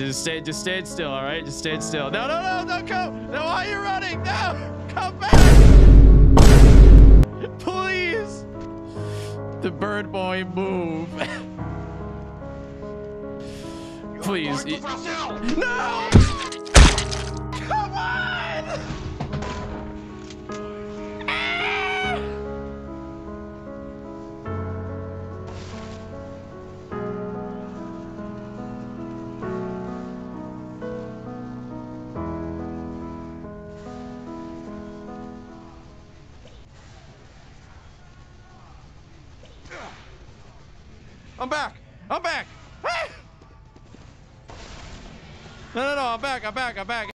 Just stay still, all right? Just stay still. No, don't go. No, why are you running? No, come back. Please. The bird boy move. Please. No. Come on. I'm back. I'm back. No, I'm back.